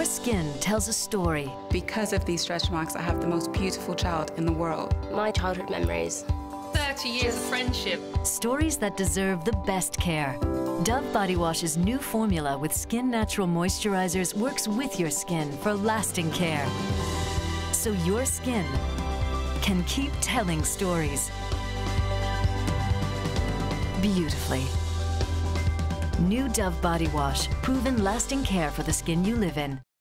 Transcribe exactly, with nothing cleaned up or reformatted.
Your skin tells a story. Because of these stretch marks, I have the most beautiful child in the world. My childhood memories. thirty years of friendship. Stories that deserve the best care. Dove Body Wash's new formula with Skin Natural Moisturizers works with your skin for lasting care. So your skin can keep telling stories beautifully. New Dove Body Wash, proven lasting care for the skin you live in.